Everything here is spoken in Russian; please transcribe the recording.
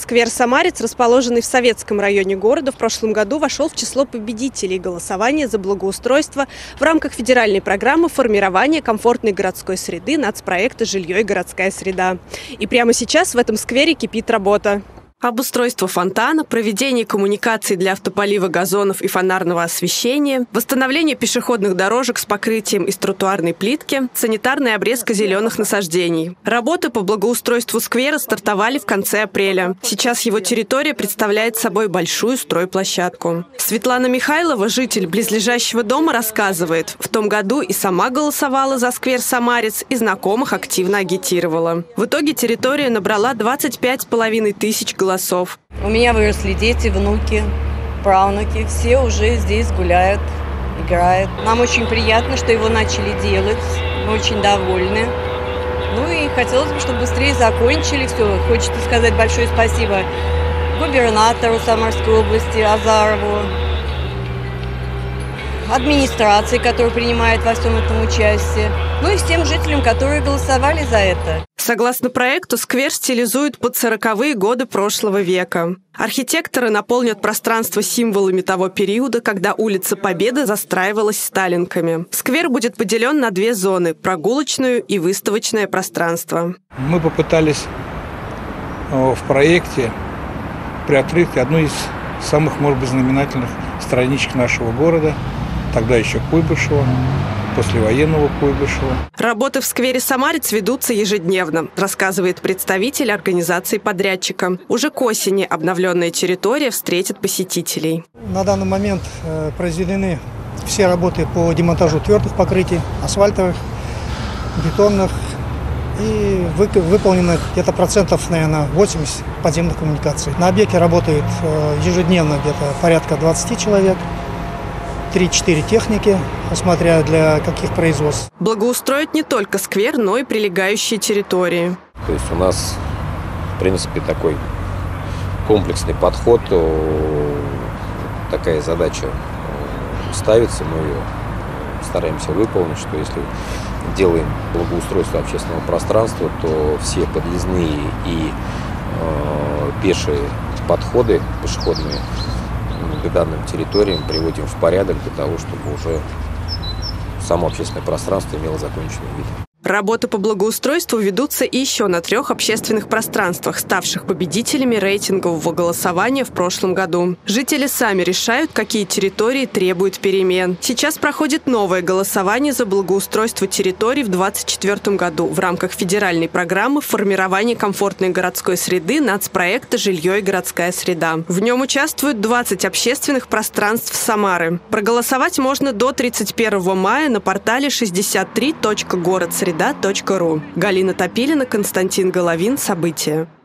Сквер «Самарец», расположенный в Советском районе города, в прошлом году вошел в число победителей голосования за благоустройство в рамках федеральной программы формирования комфортной городской среды нацпроекта «Жилье и городская среда». И прямо сейчас в этом сквере кипит работа. Обустройство фонтана, проведение коммуникаций для автополива газонов и фонарного освещения, восстановление пешеходных дорожек с покрытием из тротуарной плитки, санитарная обрезка зеленых насаждений. Работы по благоустройству сквера стартовали в конце апреля. Сейчас его территория представляет собой большую стройплощадку. Светлана Михайлова, житель близлежащего дома, рассказывает, в том году и сама голосовала за сквер «Самарец», и знакомых активно агитировала. В итоге территория набрала 25,5 тысяч голосов. У меня выросли дети, внуки, правнуки. Все уже здесь гуляют, играют. Нам очень приятно, что его начали делать. Мы очень довольны. Ну и хотелось бы, чтобы быстрее закончили все. Хочется сказать большое спасибо губернатору Самарской области Азарову, администрации, которая принимает во всем этом участие, ну и всем жителям, которые голосовали за это. Согласно проекту, сквер стилизуют под 40-е годы прошлого века. Архитекторы наполнят пространство символами того периода, когда улица Победы застраивалась сталинками. Сквер будет поделен на две зоны – прогулочную и выставочное пространство. Мы попытались в проекте приоткрыть одну из самых, может быть, знаменательных страничек нашего города, тогда еще Куйбышева, послевоенного Куйбышева. Работы в сквере «Самарец» ведутся ежедневно, рассказывает представитель организации подрядчика. Уже к осени обновленная территория встретит посетителей. На данный момент произведены все работы по демонтажу твердых покрытий, асфальтовых, бетонных, и выполнено где-то процентов, наверное, 80 подземных коммуникаций. На объекте работает ежедневно где-то порядка 20 человек. 3-4 техники, смотря для каких производств. Благоустроить не только сквер, но и прилегающие территории. То есть у нас, в принципе, такой комплексный подход, такая задача ставится, мы ее стараемся выполнить, что если делаем благоустройство общественного пространства, то все подъездные и пешие подходы, пешеходные, к данным территориям приводим в порядок для того, чтобы уже само общественное пространство имело законченный вид. Работы по благоустройству ведутся и еще на 3 общественных пространствах, ставших победителями рейтингового голосования в прошлом году. Жители сами решают, какие территории требуют перемен. Сейчас проходит новое голосование за благоустройство территорий в 2024 году в рамках федеральной программы формирования комфортной городской среды нацпроекта «Жилье и городская среда». В нем участвуют 20 общественных пространств Самары. Проголосовать можно до 31 мая на портале 63.городсреда.ру. Галина Топилина, Константин Головин. События.